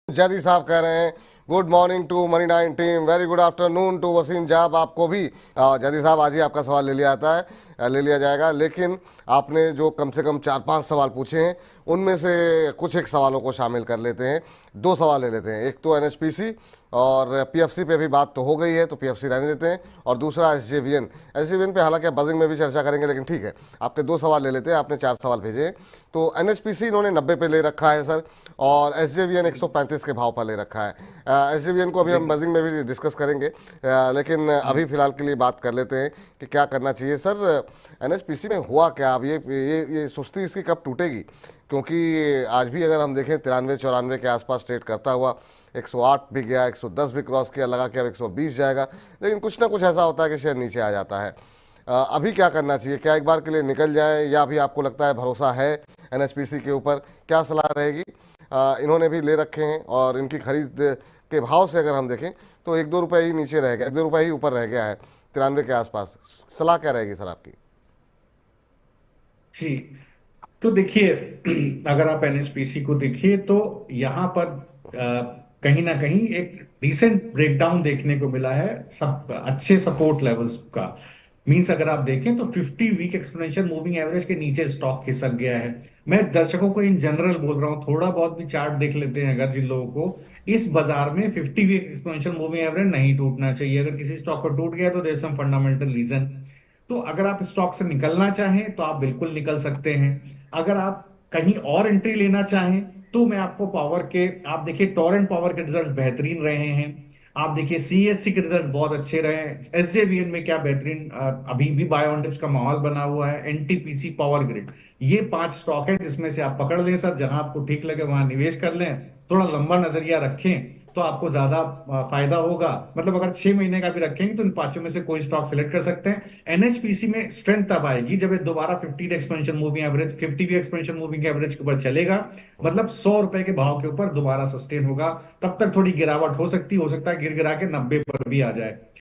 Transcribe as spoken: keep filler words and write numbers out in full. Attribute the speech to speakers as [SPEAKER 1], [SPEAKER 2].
[SPEAKER 1] जैदी साहब कह रहे हैं good morning to money nine team, very good afternoon to Wasim जाब। आपको भी अ, जैदी साहब आज ही आपका सवाल ले लिया आता है, अ, ले लिया जाएगा। लेकिन आपने जो कम से कम चार पांच सवाल पूछे हैं उनमें से कुछ एक सवालों को शामिल कर लेते हैं। दो सवाल ले लेते हैं। एक तो एनएचपीसी और पीएफसी पे भी बात तो हो गई है, तो पीएफसी रहने देते हैं। और दूसरा एसजेवीएन। एसजेवीएन पे हालांकि बजिंग में भी चर्चा करेंगे, लेकिन ठीक है, आपके दो सवाल ले लेते हैं। आपने चार सवाल भेजे हैं। तो एनएचपीसी इन्होंने नब्बे पे ले रखा है सर, और एसजेवीएन एक सौ पैंतीस के भाव पर ले रखा है। एसजेवीएन को अभी हम
[SPEAKER 2] देखिए।
[SPEAKER 1] बजिंग में भी डिस्कस करेंगे, अ, लेकिन अभी
[SPEAKER 2] हम्म,
[SPEAKER 1] फिलहाल के लिए बात कर लेते हैं कि क्या करना चाहिए सर। एनएचपीसी में हुआ क्या? अब ये ये ये सुस्ती इसकी कब टूटेगी? क्योंकि आज भी अगर हम देखें तिरानवे चौरानवे के आसपास ट्रेड करता हुआ एक सौ आठ भी गया, एक सौ दस भी क्रॉस किया, लगा कि अब एक सौ बीस जाएगा, लेकिन कुछ ना कुछ ऐसा होता है कि शेयर नीचे आ जाता है। अ, अभी क्या करना चाहिए? क्या एक बार के लिए निकल जाए, या अभी आपको लगता है भरोसा है एनएचपीसी के ऊपर? क्या सलाह रहेगी? अ, इन्होंने भी ले रखे हैं और इनकी खरीद के भाव से अगर हम देखें तो एक दो रुपए ही नीचे रह गया, एक दो रुपए ही ऊपर रह गया है तिरानवे के आसपास। सलाह क्या रहेगी सर आपकी?
[SPEAKER 2] जी। तो देखिए, अगर आप एनएचपीसी को देखिए तो यहाँ पर अ, कहीं ना कहीं एक डिसेंट ब्रेकडाउन देखने को मिला है, सब अच्छे सपोर्ट लेवल्स का। मींस अगर आप देखें तो fifty week exponential moving average के नीचे स्टॉक खिसक गया है। मैं दर्शकों को इन जनरल बोल रहा हूँ, थोड़ा बहुत भी चार्ट देख लेते हैं अगर जिन लोगों को, इस बाजार में fifty week exponential moving average नहीं टूटना चाहिए। अगर किसी स्टॉक को टूट गया तो देयर सम फंडामेंटल रीजन। तो अगर आप स्टॉक से निकलना चाहें तो आप बिल्कुल निकल सकते हैं। अगर आप कहीं और एंट्री लेना चाहें तो मैं आपको पावर के, आप देखिए टोरेंट पावर के रिजल्ट बेहतरीन रहे हैं। आप देखिए सीएससी के रिजल्ट बहुत अच्छे रहे हैं। एसजेवीएन में क्या बेहतरीन, अ, अभी भी बाय ऑन डिप्स का माहौल बना हुआ है। एनटीपीसी, पावर ग्रिड, ये पांच स्टॉक है जिसमें से आप पकड़ लें सर, जहां आपको ठीक लगे वहां निवेश कर लें। थोड़ा लंबा नजरिया रखें तो आपको ज्यादा अ, फायदा होगा। मतलब अगर छह महीने का भी रखेंगे तो इन पांचों में से कोई स्टॉक सेलेक्ट कर सकते हैं। एनएचपीसी में स्ट्रेंथ तब आएगी जब ये दोबारा fifty exponential moving average, fifty भी एक्सपोनेंशियल मूविंग एवरेज के ऊपर चलेगा। मतलब सौ रुपए के भाव के ऊपर दोबारा सस्टेन होगा। तब तक थोड़ी गिरावट हो सकती हो सकता है गिर गिरा के नब्बे पर भी आ जाए।